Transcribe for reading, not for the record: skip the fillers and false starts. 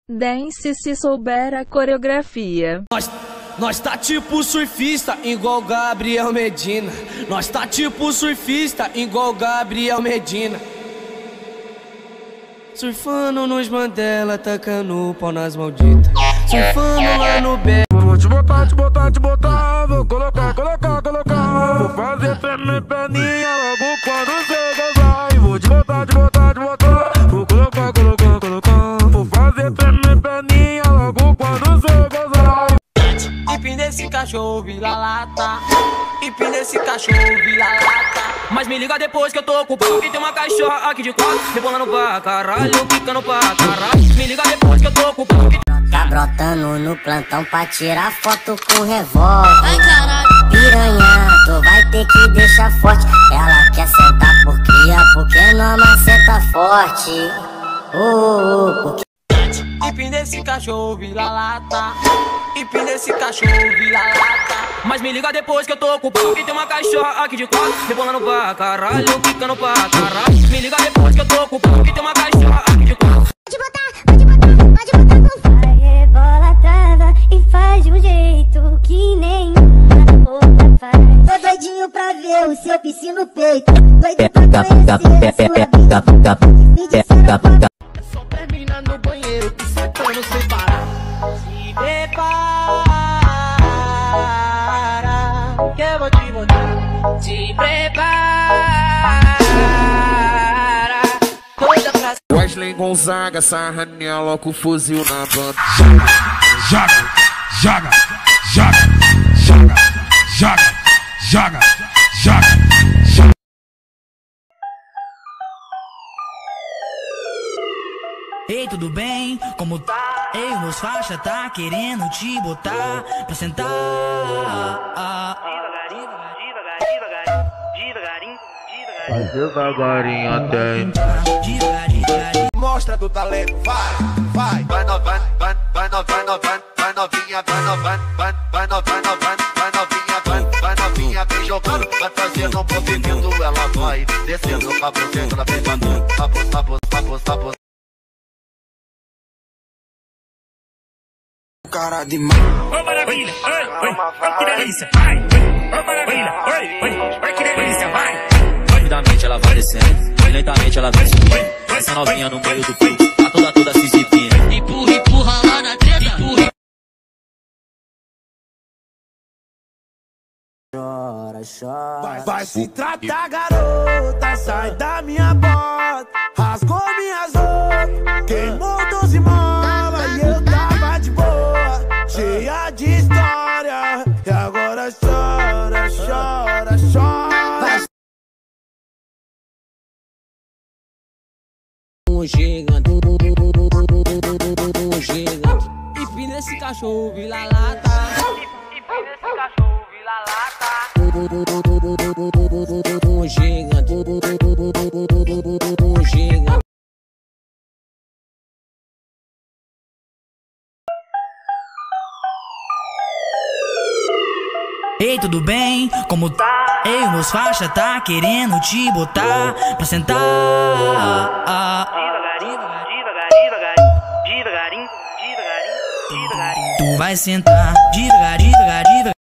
Dance se souber a coreografia. Nós tá tipo surfista, igual Gabriel Medina. Nós tá tipo surfista, igual Gabriel Medina. Surfando nos Mandela, tacando o pau nas malditas. Surfando lá no Bé. Vou te botar, vou colocar. Vou fazer tremer perninha logo quando cê gozar. E vou te botar, vou colocar. Vou fazer tremer perninha logo quando cê gozar. Empina esse cachorro, vira-lata. Empina esse cachorro, vira-lata. Mas me liga depois que eu tô ocupado. E tem uma cachorra aqui de quatro, rebolando pra caralho, quicando pra caralho. Me liga depois que eu tô ocupado. Tá brotando no plantão pra tirar foto com revólver. Ai, caralho. Piranha, tu vai ter que deixar forte. Ela quer sentar por cria, porque não maceta forte. Porque Empina esse cachorro, vira-lata. Empina esse cachorro, vira-lata. Mas me liga depois que eu tô ocupado. E tem uma cachorra aqui de quatro, rebolando pra caralho, quicando pra caralho. Me liga depois que eu tô ocupado. E tem uma cachorra aqui de quatro. Pode botar com vai, rebola, trava e faz de um jeito que nenhuma outra faz. Tô doidinho pra ver o seu piscina no peito. Doido pra conhecer a sua vida. Me disseram quando Só termina no banheiro, que sentando sem parar. Se prepara, que eu vou te botar. Se prepara, toda pra Wesley Gonzaga, sarranela com fuzil na banda. Joga. Ei, tudo bem? Como tá? Ei, meus faixa tá querendo te botar pra sentar. Devagarinho até. Devagarinho. Mostra do talento, vai novinha, vem jogando, vai fazendo um movimento, ela vai descendo pra você, ela vem batendo, papo. Cara de mão. Ô maravilha, oi, que delícia, vai. Ô maravilha, oi, que delícia, vai. Rapidamente ela vai descendo, lentamente ela vai subindo. Essa novinha no meio do fluxo, tá toda se exibindo. Empurra lá na treta. Chora. Vai se tratar, garota, sai da minha bota. Rasgou minhas roupas, queimou 12 molas. E eu tava de boa, cheia de história. E agora chora. gigante. Empina esse cachorro, vira-lata. Empina esse cachorro, vira-lata. Gigante. Ei, tudo bem? Como tá? Ei, meus faixa tá querendo te botar pra sentar. Devagarinho. Tu vai sentar devagarinho.